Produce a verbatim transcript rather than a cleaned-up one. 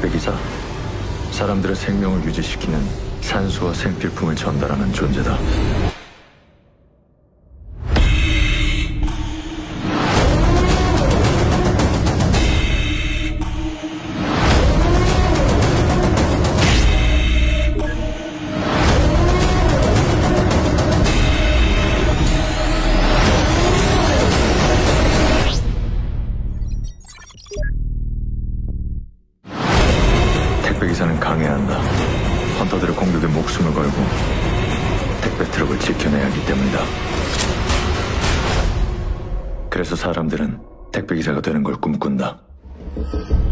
택배기사, 사람들의 생명을 유지시키는 산소와 생필품을 전달하는 존재다. 택배기사는 강해야 한다. 헌터들의 공격에 목숨을 걸고 택배 트럭을 지켜내야 하기 때문이다. 그래서 사람들은 택배기사가 되는 걸 꿈꾼다.